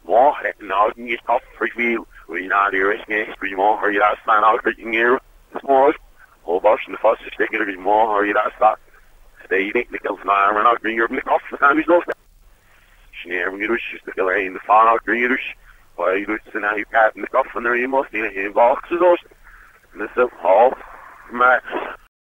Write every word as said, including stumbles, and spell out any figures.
Mo, no, you get off for you. We not here, it's next, we more, or you not stand out for you. Small, whole bunch in the first stick it is more, or you not stop. Stay, you think the kills an iron out, bring your nick off the time he's lost. She never get just the killer in the fan out, bring it. Why you do it, so now you pat in the cuff, and there you must need a box of those. And this is all, Max.